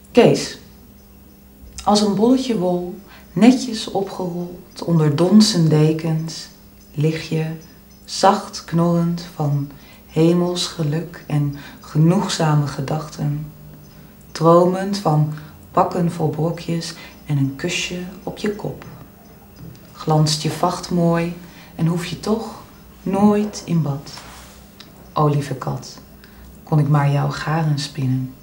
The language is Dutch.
Kees, als een bolletje wol, netjes opgerold onder donzen dekens, lig je, zacht knorrend van hemels geluk en genoegzame gedachten, dromend van pakken vol brokjes en een kusje op je kop. Glanst je vacht mooi en hoef je toch nooit in bad. O lieve kat, kon ik maar jouw garen spinnen.